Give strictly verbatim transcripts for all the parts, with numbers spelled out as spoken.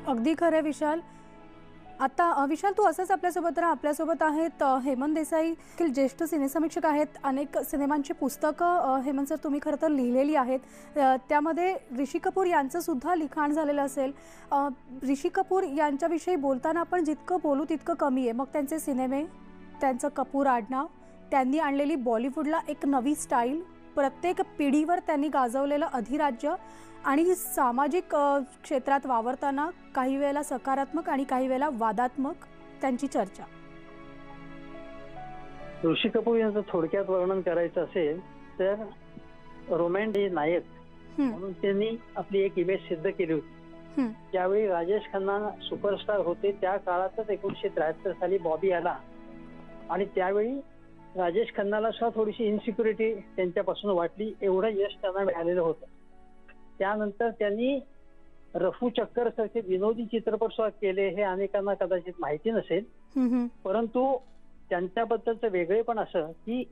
अगदी खरं आहे विशाल. आता अ, विशाल तू असंच आपल्यासोबत राहा. आपल्यासोबत आहेत अ, हेमंत देसाई देखील ज्येष्ठ सिनेसमीक्षक आहेत. अनेक सिनेमांची पुस्तकं अ, हेमंत सर तुम्ही खरं तर लिहिलेली आहेत. अ, त्यामध्ये ऋषी कपूर यांचं सुद्धा लिखाण झालेलं असेल. अ, ऋषी कपूर यांच्याविषयी बोलताना आपण जितकं बोलू तितकं कमी आहे. मग त्यांचे सिनेमे, त्यांचं कपूर आडनाव, त्यांनी आणलेली बॉलिवूडला एक नवी स्टाईल, प्रत्येक पिढीवर त्यांनी गाजवलेलं अधिराज्य आणि सामाजिक अ, क्षेत्रात वावरताना काही वेळेला सकारात्मक आणि काही वेळेला वादात्मक त्यांची चर्चा. ऋषी कपूर यांचं थोडक्यात वर्णन करायचं असेल तर रोमॅन्टिक नायक हं, म्हणून त्यांनी आपली एक इमेज सिद्ध केली होती. हं, ज्यावेळी राजेश खन्ना सुपरस्टार होते त्या काळातच एकोणीसशे त्र्याहत्तर साली बॉबी आला आणि त्यावेळी राजेश खन्नाला सुद्धा थोडीशी इन्सिक्युरिटी त्यांच्यापासून वाटली. एवढं यश त्यांना मिळालेलं होतं. त्यानंतर त्यांनी रफू चक्कर सारखे विनोदी चित्रपट सुद्धा केले. हे अनेकांना कदाचित माहिती नसेल, हं, हं, परंतु त्यांच्याबद्दलचं वेगळेपण असं की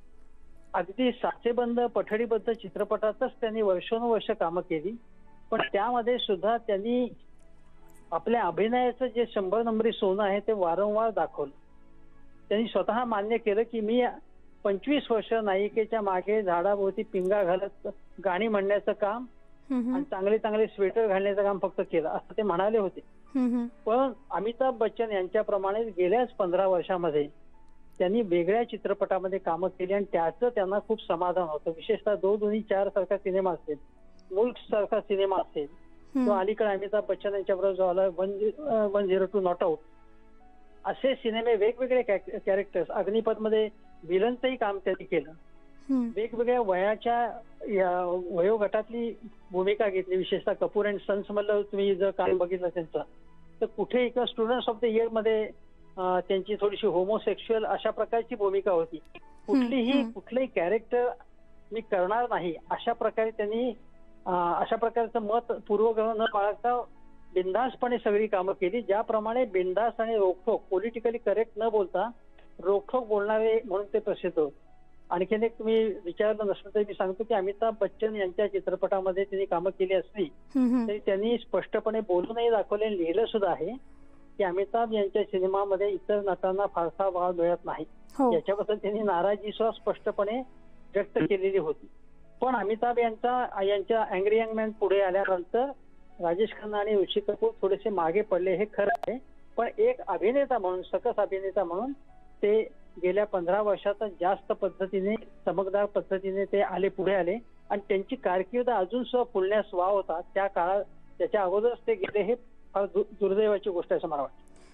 अगदी साचेबंद पठडीबद्ध चित्रपटातच त्यांनी वर्षानुवर्ष कामं केली, पण त्यामध्ये सुद्धा त्यांनी आपल्या अभिनयाचं जे शंभर नंबरी सोनं आहे ते वारंवार दाखवलं. त्यांनी स्वतः मान्य केलं की मी पंचवीस वर्ष नायिकेच्या मागे झाडाभोवती पिंगा घालत गाणी म्हणण्याचं काम हं, हं, आणि चांगले चांगले स्वेटर घालण्याचं काम फक्त केलं असं ते म्हणाले होते. हं, हं, पण अमिताभ बच्चन यांच्याप्रमाणे गेल्याच पंधरा वर्षामध्ये त्यांनी वेगळ्या चित्रपटामध्ये कामं केली आणि त्याचं त्यांना खूप समाधान होतं. विशेषतः दो दुनी चार सारखा सिनेमा असेल, मुल्क सारखा सिनेमा असेल, तो हं, अलीकडे अमिताभ बच्चन यांच्याबरोबर जो आला one one zero two not out, असे सिनेमे वेगवेगळे कॅरेक्टर्स, अग्निपथ मध्ये विलनचंही काम त्यांनी केलं. हं, वेगवेगळ्या वयाच्या या वयोगटातली भूमिका घेतली. विशेषतः कपूर अँड सन्स मधलं तुम्ही जर काम बघितलं त्यांचं तर कुठे एका स्टुडंट्स ऑफ द इयर मध्ये अं, त्यांची थोडीशी होमोसेक्शुअल अशा प्रकारची भूमिका होती. कुठलीही हं. कुठलंही कॅरेक्टर मी करणार नाही अशा प्रकारे त्यांनी अं, अशा प्रकारचं मत पूर्वग्रह न बाळगता बिनधास्तपणे सगळी कामं केली. ज्याप्रमाणे बिनधास्त आणि रोखोक पॉलिटिकली करेक्ट न बोलता रोखोक बोलणारे म्हणून ते प्रसिद्ध होते. आणखीन एक तुम्ही विचारलं नसलं तरी मी सांगतो की अमिताभ बच्चन यांच्या चित्रपटामध्ये त्यांनी कामं केली असली हं, हं. तरी त्यांनी स्पष्टपणे बोलूनही दाखवले आणि लिहिलं सुद्धा आहे की अमिताभ यांच्या सिनेमामध्ये इतर नटांना फारसा वाव मिळत नाही. हो. याच्याबद्दल त्यांनी नाराजी सुद्धा स्पष्टपणे व्यक्त केलेली होती. पण अमिताभ यांचा यांच्या अँग्री यंग मॅन पुढे आल्यानंतर राजेश खन्ना आणि ऋषी कपूर थोडेसे मागे पडले हे खरं आहे. पण एक अभिनेता म्हणून, सकस अभिनेता म्हणून ते गेल्या पंधरा वर्षात जास्त पद्धतीने चमकदार पद्धतीने ते आले पुढे आले आणि त्यांची कारकीर्द अजून सुद्धा फुलण्यास वाव होता. त्या काळात त्याच्या अगोदरच ते गेले हे फार दुर्दैवाची गोष्ट आहे असं मला वाटतं.